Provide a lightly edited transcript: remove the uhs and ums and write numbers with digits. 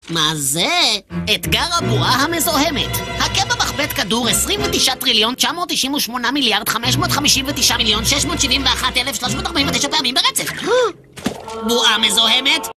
מה זה? אתגר הבועה המזוהמת. הכה במחבט כדור 29,998,559,671,349 פעמים ברצף. בועה מזוהמת?